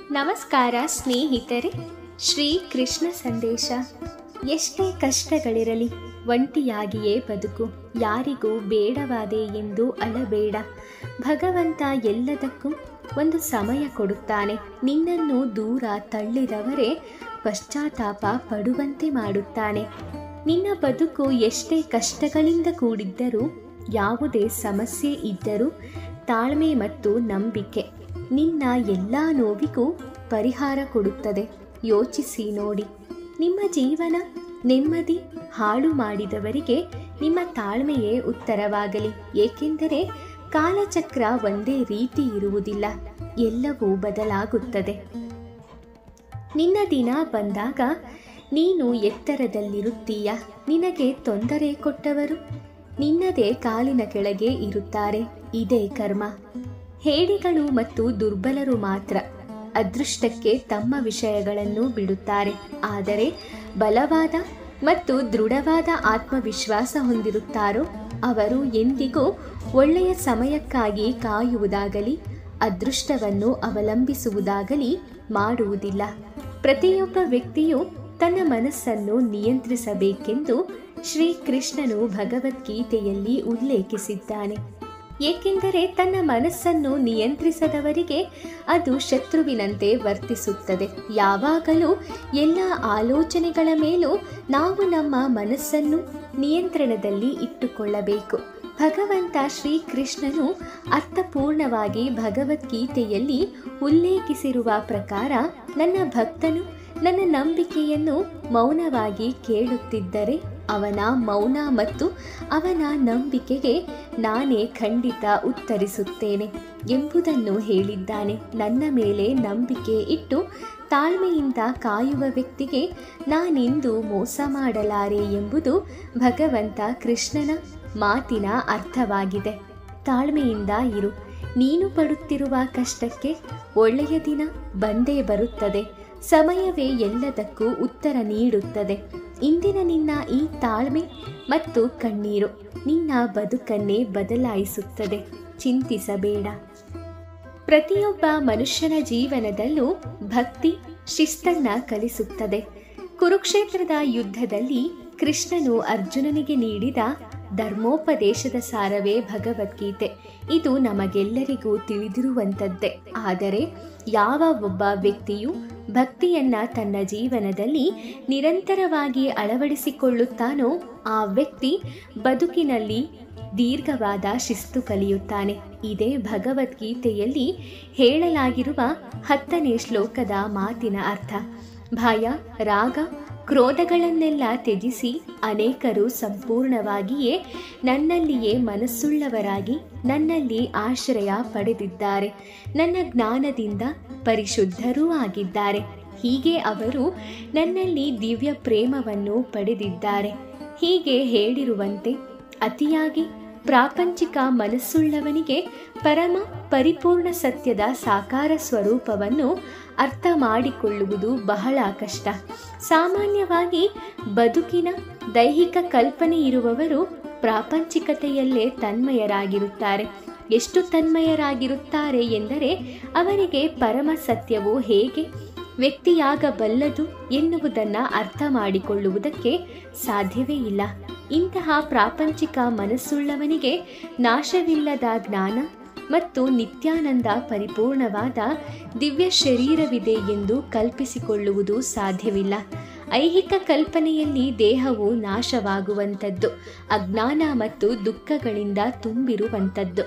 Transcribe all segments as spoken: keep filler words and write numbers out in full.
ನಮಸ್ಕಾರ ಸ್ನೇಹಿತರೆ. ಶ್ರೀ ಕೃಷ್ಣ ಸಂದೇಶ. ಎಷ್ಟೇ ಕಷ್ಟಗಳಿರಲಿ ಒಂಟಿಯಾಗಿಯೇ ಬದುಕು, ಯಾರಿಗೂ ಬೇಡವಾದೆ ಎಂದು ಅಳಬೇಡ. ಭಗವಂತ ಎಲ್ಲದಕ್ಕೂ ಒಂದು ಸಮಯ ಕೊಡುತ್ತಾನೆ. ನಿನ್ನನ್ನು ದೂರ ತಳ್ಳಿದವರೇ ಪಶ್ಚಾತ್ತಾಪ ಪಡುವಂತೆ ಮಾಡುತ್ತಾನೆ. ನಿನ್ನ ಬದುಕು ಎಷ್ಟೇ ಕಷ್ಟಗಳಿಂದ ಕೂಡಿದ್ದರೂ, ಯಾವುದೇ ಸಮಸ್ಯೆ ಇದ್ದರೂ ತಾಳ್ಮೆ ಮತ್ತು ನಂಬಿಕೆ ನಿನ್ನ ಎಲ್ಲ ನೋವಿಗೂ ಪರಿಹಾರ ಕೊಡುತ್ತದೆ. ಯೋಚಿಸಿ ನೋಡಿ. ನಿಮ್ಮ ಜೀವನ ನೆಮ್ಮದಿ ಹಾಳು ಮಾಡಿದವರಿಗೆ ನಿಮ್ಮ ತಾಳ್ಮೆಯೇ ಉತ್ತರವಾಗಲಿ. ಏಕೆಂದರೆ ಕಾಲಚಕ್ರ ಒಂದೇ ರೀತಿ ಇರುವುದಿಲ್ಲ, ಎಲ್ಲವೂ ಬದಲಾಗುತ್ತದೆ. ನಿನ್ನ ದಿನ ಬಂದಾಗ ನೀನು ಎತ್ತರದಲ್ಲಿರುತ್ತೀಯ. ನಿನಗೆ ತೊಂದರೆ ಕೊಟ್ಟವರು ನಿನ್ನದೇ ಕಾಲಿನ ಕೆಳಗೆ ಇರುತ್ತಾರೆ. ಇದೇ ಕರ್ಮ. ಹೇಡಿಗಳು ಮತ್ತು ದುರ್ಬಲರು ಮಾತ್ರ ಅದೃಷ್ಟಕ್ಕೆ ತಮ್ಮ ವಿಷಯಗಳನ್ನು ಬಿಡುತ್ತಾರೆ. ಆದರೆ ಬಲವಾದ ಮತ್ತು ದೃಢವಾದ ಆತ್ಮವಿಶ್ವಾಸ ಹೊಂದಿರುತ್ತಾರೋ ಅವರು ಎಂದಿಗೂ ಒಳ್ಳೆಯ ಸಮಯಕ್ಕಾಗಿ ಕಾಯುವುದಾಗಲಿ ಅದೃಷ್ಟವನ್ನು ಅವಲಂಬಿಸುವುದಾಗಲಿ ಮಾಡುವುದಿಲ್ಲ. ಪ್ರತಿಯೊಬ್ಬ ವ್ಯಕ್ತಿಯು ತನ್ನ ಮನಸ್ಸನ್ನು ನಿಯಂತ್ರಿಸಬೇಕೆಂದು ಶ್ರೀಕೃಷ್ಣನು ಭಗವದ್ಗೀತೆಯಲ್ಲಿ ಉಲ್ಲೇಖಿಸಿದ್ದಾನೆ. ಏಕೆಂದರೆ ತನ್ನ ಮನಸ್ಸನ್ನು ನಿಯಂತ್ರಿಸದವರಿಗೆ ಅದು ಶತ್ರುವಿನಂತೆ ವರ್ತಿಸುತ್ತದೆ. ಯಾವಾಗಲೂ ಎಲ್ಲ ಆಲೋಚನೆಗಳ ಮೇಲೂ ನಾವು ನಮ್ಮ ಮನಸ್ಸನ್ನು ನಿಯಂತ್ರಣದಲ್ಲಿ ಇಟ್ಟುಕೊಳ್ಳಬೇಕು. ಭಗವಂತ ಶ್ರೀಕೃಷ್ಣನು ಅರ್ಥಪೂರ್ಣವಾಗಿ ಭಗವದ್ಗೀತೆಯಲ್ಲಿ ಉಲ್ಲೇಖಿಸಿರುವ ಪ್ರಕಾರ, ನನ್ನ ಭಕ್ತನು ನನ್ನ ನಂಬಿಕೆಯನ್ನು ಮೌನವಾಗಿ ಕೇಳುತ್ತಿದ್ದರೆ ಅವನ ಮೌನ ಮತ್ತು ಅವನ ನಂಬಿಕೆಗೆ ನಾನೇ ಖಂಡಿತ ಉತ್ತರಿಸುತ್ತೇನೆ ಎಂಬುದನ್ನು ಹೇಳಿದ್ದಾನೆ. ನನ್ನ ಮೇಲೆ ನಂಬಿಕೆ ಇಟ್ಟು ತಾಳ್ಮೆಯಿಂದ ಕಾಯುವ ವ್ಯಕ್ತಿಗೆ ನಾನೆಂದೂ ಮೋಸ ಮಾಡಲಾರೆ ಎಂಬುದು ಭಗವಂತ ಕೃಷ್ಣನ ಮಾತಿನ ಅರ್ಥವಾಗಿದೆ. ತಾಳ್ಮೆಯಿಂದ ಇರು. ನೀನು ಪಡುತ್ತಿರುವ ಕಷ್ಟಕ್ಕೆ ಒಳ್ಳೆಯ ದಿನ ಬಂದೇ ಬರುತ್ತದೆ. ಸಮಯವೇ ಎಲ್ಲದಕ್ಕೂ ಉತ್ತರ ನೀಡುತ್ತದೆ. ಇಂದಿನ ನಿನ್ನ ಈ ತಾಳ್ಮೆ ಮತ್ತು ಕಣ್ಣೀರು ನಿನ್ನ ಬದುಕನ್ನೇ ಬದಲಾಯಿಸುತ್ತದೆ. ಚಿಂತಿಸಬೇಡ. ಪ್ರತಿಯೊಬ್ಬ ಮನುಷ್ಯನ ಜೀವನದಲ್ಲೂ ಭಕ್ತಿ ಶಿಸ್ತನ್ನ ಕಲಿಸುತ್ತದೆ. ಕುರುಕ್ಷೇತ್ರದ ಯುದ್ಧದಲ್ಲಿ ಕೃಷ್ಣನು ಅರ್ಜುನನಿಗೆ ನೀಡಿದ ಧರ್ಮೋಪದೇಶದ ಸಾರವೇ ಭಗವದ್ಗೀತೆ. ಇದು ನಮಗೆಲ್ಲರಿಗೂ ತಿಳಿದಿರುವಂಥದ್ದೇ. ಆದರೆ ಯಾವ ಒಬ್ಬ ವ್ಯಕ್ತಿಯು ಭಕ್ತಿಯನ್ನ ತನ್ನ ಜೀವನದಲ್ಲಿ ನಿರಂತರವಾಗಿ ಅಳವಡಿಸಿಕೊಳ್ಳುತ್ತಾನೋ ಆ ವ್ಯಕ್ತಿ ಬದುಕಿನಲ್ಲಿ ದೀರ್ಘವಾದ ಶಿಸ್ತು ಕಲಿಯುತ್ತಾನೆ. ಇದೇ ಭಗವದ್ಗೀತೆಯಲ್ಲಿ ಹೇಳಲಾಗಿರುವ ಹತ್ತನೇ ಶ್ಲೋಕದ ಮಾತಿನ ಅರ್ಥ. ಭಯ, ರಾಗ, ಕ್ರೋಧಗಳನ್ನೆಲ್ಲ ತ್ಯಜಿಸಿ ಅನೇಕರು ಸಂಪೂರ್ಣವಾಗಿಯೇ ನನ್ನಲ್ಲಿಯೇ ಮನಸ್ಸುಳ್ಳವರಾಗಿ ನನ್ನಲ್ಲಿ ಆಶ್ರಯ ಪಡೆದಿದ್ದಾರೆ. ನನ್ನ ಜ್ಞಾನದಿಂದ ಪರಿಶುದ್ಧರೂ ಆಗಿದ್ದಾರೆ. ಹೀಗೆ ಅವರು ನನ್ನಲ್ಲಿ ದಿವ್ಯ ಪ್ರೇಮವನ್ನು ಪಡೆದಿದ್ದಾರೆ. ಹೀಗೆ ಹೇಳಿರುವಂತೆ ಅತಿಯಾಗಿ ಪ್ರಾಪಂಚಿಕ ಮನಸ್ಸುಳ್ಳವನಿಗೆ ಪರಮ ಪರಿಪೂರ್ಣ ಸತ್ಯದ ಸಾಕಾರ ಸ್ವರೂಪವನ್ನು ಅರ್ಥ ಮಾಡಿಕೊಳ್ಳುವುದು ಬಹಳ ಕಷ್ಟ. ಸಾಮಾನ್ಯವಾಗಿ ಬದುಕಿನ ದೈಹಿಕ ಕಲ್ಪನೆ ಇರುವವರು ಪ್ರಾಪಂಚಿಕತೆಯಲ್ಲೇ ತನ್ಮಯರಾಗಿರುತ್ತಾರೆ. ಎಷ್ಟು ತನ್ಮಯರಾಗಿರುತ್ತಾರೆ ಎಂದರೆ ಅವರಿಗೆ ಪರಮ ಸತ್ಯವು ಹೇಗೆ ವ್ಯಕ್ತಿಯಾಗಬಲ್ಲದು ಎನ್ನುವುದನ್ನು ಅರ್ಥ ಮಾಡಿಕೊಳ್ಳುವುದಕ್ಕೆ ಸಾಧ್ಯವೇ ಇಲ್ಲ. ಇಂತಹ ಪ್ರಾಪಂಚಿಕ ಮನಸ್ಸುಳ್ಳವನಿಗೆ ನಾಶವಿಲ್ಲದ ಜ್ಞಾನ ಮತ್ತು ನಿತ್ಯಾನಂದ ಪರಿಪೂರ್ಣವಾದ ದಿವ್ಯ ಶರೀರವಿದೆ ಎಂದು ಕಲ್ಪಿಸಿಕೊಳ್ಳುವುದು ಸಾಧ್ಯವಿಲ್ಲ. ಐಹಿಕ ಕಲ್ಪನೆಯಲ್ಲಿ ದೇಹವು ನಾಶವಾಗುವಂಥದ್ದು, ಅಜ್ಞಾನ ಮತ್ತು ದುಃಖಗಳಿಂದ ತುಂಬಿರುವಂಥದ್ದು.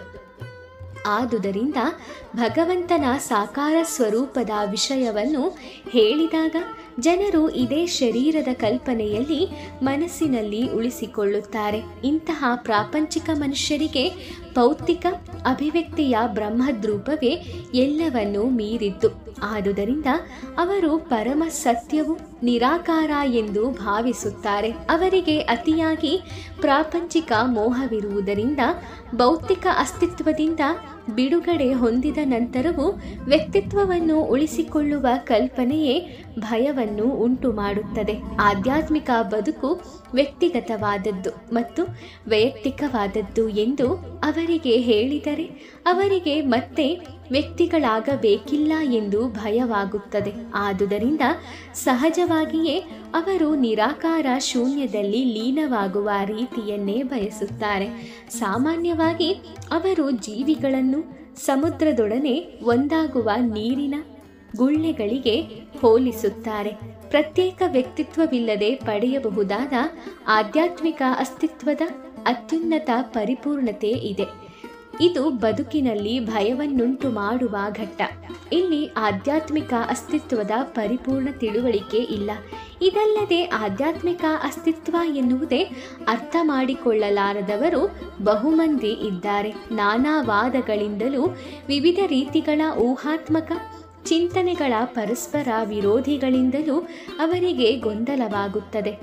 ಆದುದರಿಂದ ಭಗವಂತನ ಸಾಕಾರ ಸ್ವರೂಪದ ವಿಷಯವನ್ನು ಹೇಳಿದಾಗ ಜನರು ಇದೇ ಶರೀರದ ಕಲ್ಪನೆಯಲ್ಲಿ ಮನಸ್ಸಿನಲ್ಲಿ ಉಳಿಸಿಕೊಳ್ಳುತ್ತಾರೆ. ಇಂತಹ ಪ್ರಾಪಂಚಿಕ ಮನುಷ್ಯರಿಗೆ ಭೌತಿಕ ಅಭಿವ್ಯಕ್ತಿಯ ಬ್ರಹ್ಮದ್ರೂಪವೇ ಎಲ್ಲವನ್ನೂ ಮೀರಿದ್ದು. ಆದುದರಿಂದ ಅವರು ಪರಮ ಸತ್ಯವು ನಿರಾಕಾರ ಎಂದು ಭಾವಿಸುತ್ತಾರೆ. ಅವರಿಗೆ ಅತಿಯಾಗಿ ಪ್ರಾಪಂಚಿಕ ಮೋಹವಿರುವುದರಿಂದ ಭೌತಿಕ ಅಸ್ತಿತ್ವದಿಂದ ಬಿಡುಗಡೆ ಹೊಂದಿದ ನಂತರವೂ ವ್ಯಕ್ತಿತ್ವವನ್ನು ಉಳಿಸಿಕೊಳ್ಳುವ ಕಲ್ಪನೆಯೇ ಭಯವನ್ನು ಉಂಟು ಮಾಡುತ್ತದೆ. ಆಧ್ಯಾತ್ಮಿಕ ಬದುಕು ವ್ಯಕ್ತಿಗತವಾದದ್ದು ಮತ್ತು ವೈಯಕ್ತಿಕವಾದದ್ದು ಎಂದು ಅವರ ಅವರಿಗೆ ಹೇಳಿದರೆ ಅವರಿಗೆ ಮತ್ತೆ ವ್ಯಕ್ತಿಗಳಾಗಬೇಕಿಲ್ಲ ಎಂದು ಭಯವಾಗುತ್ತದೆ. ಆದುದರಿಂದ ಸಹಜವಾಗಿಯೇ ಅವರು ನಿರಾಕಾರ ಶೂನ್ಯದಲ್ಲಿ ಲೀನವಾಗುವ ರೀತಿಯನ್ನೇ ಬಯಸುತ್ತಾರೆ. ಸಾಮಾನ್ಯವಾಗಿ ಅವರು ಜೀವಿಗಳನ್ನು ಸಮುದ್ರದೊಡನೆ ಒಂದಾಗುವ ನೀರಿನ ಗುಳ್ಳೆಗಳಿಗೆ ಹೋಲಿಸುತ್ತಾರೆ. ಪ್ರತ್ಯೇಕ ವ್ಯಕ್ತಿತ್ವವಿಲ್ಲದೆ ಪಡೆಯಬಹುದಾದ ಆಧ್ಯಾತ್ಮಿಕ ಅಸ್ತಿತ್ವದ ಅತ್ಯುನ್ನತ ಪರಿಪೂರ್ಣತೆ ಇದೆ. ಇದು ಬದುಕಿನಲ್ಲಿ ಭಯವನ್ನುಂಟು ಮಾಡುವ ಘಟ್ಟ. ಇಲ್ಲಿ ಆಧ್ಯಾತ್ಮಿಕ ಅಸ್ತಿತ್ವದ ಪರಿಪೂರ್ಣ ತಿಳುವಳಿಕೆ ಇಲ್ಲ. ಇದಲ್ಲದೆ ಆಧ್ಯಾತ್ಮಿಕ ಅಸ್ತಿತ್ವ ಎನ್ನುವುದೇ ಅರ್ಥ ಮಾಡಿಕೊಳ್ಳಲಾರದವರು ಬಹುಮಂದಿ ಇದ್ದಾರೆ. ನಾನಾ ವಾದಗಳಿಂದಲೂ ವಿವಿಧ ರೀತಿಗಳ ಊಹಾತ್ಮಕ ಚಿಂತನೆಗಳ ಪರಸ್ಪರ ವಿರೋಧಿಗಳಿಂದಲೂ ಅವರಿಗೆ ಗೊಂದಲವಾಗುತ್ತದೆ,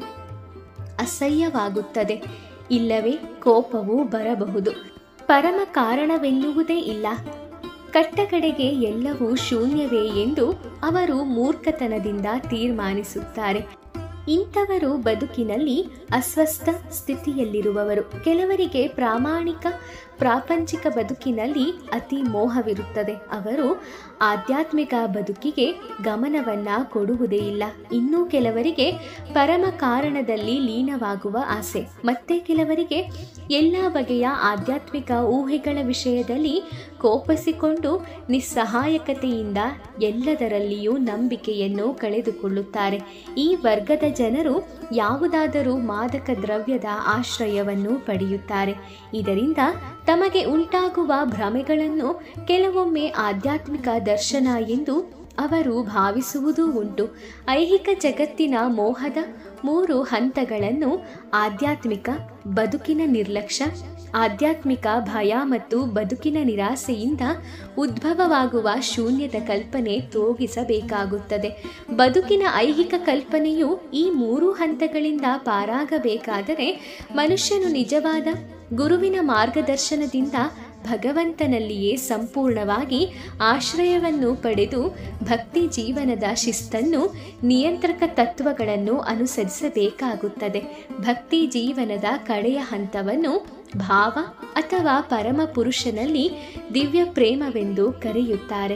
ಅಸಹ್ಯವಾಗುತ್ತದೆ, ಇಲ್ಲವೇ ಕೋಪವೂ ಬರಬಹುದು. ಪರಮ ಕಾರಣವೆನ್ನುವುದೇ ಇಲ್ಲ. ಕಟ್ಟಕಡೆಗೆ ಎಲ್ಲವೂ ಶೂನ್ಯವೇ ಎಂದು ಅವರು ಮೂರ್ಖತನದಿಂದ ತೀರ್ಮಾನಿಸುತ್ತಾರೆ. ಇಂಥವರು ಬದುಕಿನಲ್ಲಿ ಅಸ್ವಸ್ಥ ಸ್ಥಿತಿಯಲ್ಲಿರುವವರು. ಕೆಲವರಿಗೆ ಪ್ರಾಮಾಣಿಕ ಪ್ರಾಪಂಚಿಕ ಬದುಕಿನಲ್ಲಿ ಅತಿ ಮೋಹವಿರುತ್ತದೆ. ಅವರು ಆಧ್ಯಾತ್ಮಿಕ ಬದುಕಿಗೆ ಗಮನವನ್ನು ಕೊಡುವುದೇ ಇಲ್ಲ. ಇನ್ನೂ ಕೆಲವರಿಗೆ ಪರಮ ಕಾರಣದಲ್ಲಿ ಲೀನವಾಗುವ ಆಸೆ. ಮತ್ತೆ ಕೆಲವರಿಗೆ ಎಲ್ಲ ಬಗೆಯ ಆಧ್ಯಾತ್ಮಿಕ ಊಹೆಗಳ ವಿಷಯದಲ್ಲಿ ಕೋಪಿಸಿಕೊಂಡು ನಿಸ್ಸಹಾಯಕತೆಯಿಂದ ಎಲ್ಲದರಲ್ಲಿಯೂ ನಂಬಿಕೆಯನ್ನು ಕಳೆದುಕೊಳ್ಳುತ್ತಾರೆ. ಈ ವರ್ಗದ ಜನರು ಯಾವುದಾದರೂ ಮಾದಕ ದ್ರವ್ಯದ ಆಶ್ರಯವನ್ನು ಪಡೆಯುತ್ತಾರೆ. ಇದರಿಂದ ತಮಗೆ ಉಂಟಾಗುವ ಭ್ರಮೆಗಳನ್ನು ಕೆಲವೊಮ್ಮೆ ಆಧ್ಯಾತ್ಮಿಕ ದರ್ಶನ ಎಂದು ಅವರು ಭಾವಿಸುವುದೂ ಉಂಟು. ಐಹಿಕ ಜಗತ್ತಿನ ಮೋಹದ ಮೂರು ಹಂತಗಳನ್ನು ಆಧ್ಯಾತ್ಮಿಕ ಬದುಕಿನ ನಿರ್ಲಕ್ಷ್ಯ, ಆಧ್ಯಾತ್ಮಿಕ ಭಯ ಮತ್ತು ಬದುಕಿನ ನಿರಾಸೆಯಿಂದ ಉದ್ಭವವಾಗುವ ಶೂನ್ಯದ ಕಲ್ಪನೆ ತೋಗಿಸಬೇಕಾಗುತ್ತದೆ. ಬದುಕಿನ ಐಹಿಕ ಕಲ್ಪನೆಯು ಈ ಮೂರು ಹಂತಗಳಿಂದ ಪಾರಾಗಬೇಕಾದರೆ ಮನುಷ್ಯನು ನಿಜವಾದ ಗುರುವಿನ ಮಾರ್ಗದರ್ಶನದಿಂದ ಭಗವಂತನಲ್ಲಿಯೇ ಸಂಪೂರ್ಣವಾಗಿ ಆಶ್ರಯವನ್ನು ಪಡೆದು ಭಕ್ತಿ ಜೀವನದ ಶಿಸ್ತನ್ನು, ನಿಯಂತ್ರಕ ತತ್ವಗಳನ್ನು ಅನುಸರಿಸಬೇಕಾಗುತ್ತದೆ. ಭಕ್ತಿ ಜೀವನದ ಕಡೆಯ ಹಂತವನ್ನು ಭಾವ ಅಥವಾ ಪರಮ ಪುರುಷನಲ್ಲಿ ದಿವ್ಯ ಪ್ರೇಮವೆಂದು ಕರೆಯುತ್ತಾರೆ.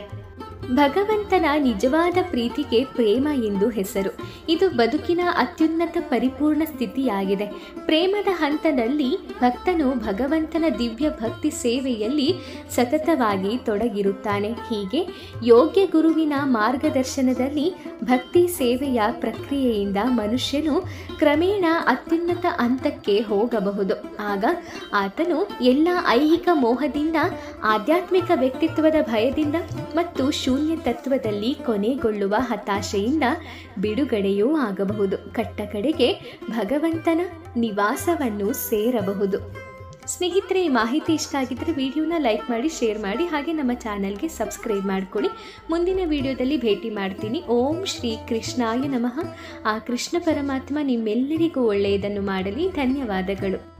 ಭಗವಂತನ ನಿಜವಾದ ಪ್ರೀತಿಗೆ ಪ್ರೇಮ ಎಂದು ಹೆಸರು. ಇದು ಬದುಕಿನ ಅತ್ಯುನ್ನತ ಪರಿಪೂರ್ಣ ಸ್ಥಿತಿಯಾಗಿದೆ. ಪ್ರೇಮದ ಹಂತದಲ್ಲಿ ಭಕ್ತನು ಭಗವಂತನ ದಿವ್ಯ ಭಕ್ತಿ ಸೇವೆಯಲ್ಲಿ ಸತತವಾಗಿ ತೊಡಗಿರುತ್ತಾನೆ. ಹೀಗೆ ಯೋಗ್ಯ ಗುರುವಿನ ಮಾರ್ಗದರ್ಶನದಲ್ಲಿ ಭಕ್ತಿ ಸೇವೆಯ ಪ್ರಕ್ರಿಯೆಯಿಂದ ಮನುಷ್ಯನು ಕ್ರಮೇಣ ಅತ್ಯುನ್ನತ ಹಂತಕ್ಕೆ ಹೋಗಬಹುದು. ಆಗ ಆತನು ಎಲ್ಲ ಐಹಿಕ ಮೋಹದಿಂದ, ಆಧ್ಯಾತ್ಮಿಕ ವ್ಯಕ್ತಿತ್ವದ ಭಯದಿಂದ ಮತ್ತು ಶೂನ್ಯ ತತ್ವದಲ್ಲಿ ಕೊನೆಗೊಳ್ಳುವ ಹತಾಶೆಯಿಂದ ಬಿಡುಗಡೆಯೂ ಆಗಬಹುದು. ಕಟ್ಟಕಡೆಗೆ ಭಗವಂತನ ನಿವಾಸವನ್ನು ಸೇರಬಹುದು. ಸ್ನೇಹಿತರೆ, ಈ ಮಾಹಿತಿ ಇಷ್ಟ ಆಗಿದ್ದರೆ ವಿಡಿಯೋನ ಲೈಕ್ ಮಾಡಿ, ಶೇರ್ ಮಾಡಿ, ಹಾಗೆ ನಮ್ಮ ಚಾನಲ್ಗೆ ಸಬ್ಸ್ಕ್ರೈಬ್ ಮಾಡ್ಕೊಳ್ಳಿ. ಮುಂದಿನ ವಿಡಿಯೋದಲ್ಲಿ ಭೇಟಿ ಮಾಡ್ತೀನಿ. ಓಂ ಶ್ರೀ ಕೃಷ್ಣಾಯ ನಮಃ. ಆ ಕೃಷ್ಣ ಪರಮಾತ್ಮ ನಿಮ್ಮೆಲ್ಲರಿಗೂ ಒಳ್ಳೆಯದನ್ನು ಮಾಡಲಿ. ಧನ್ಯವಾದಗಳು.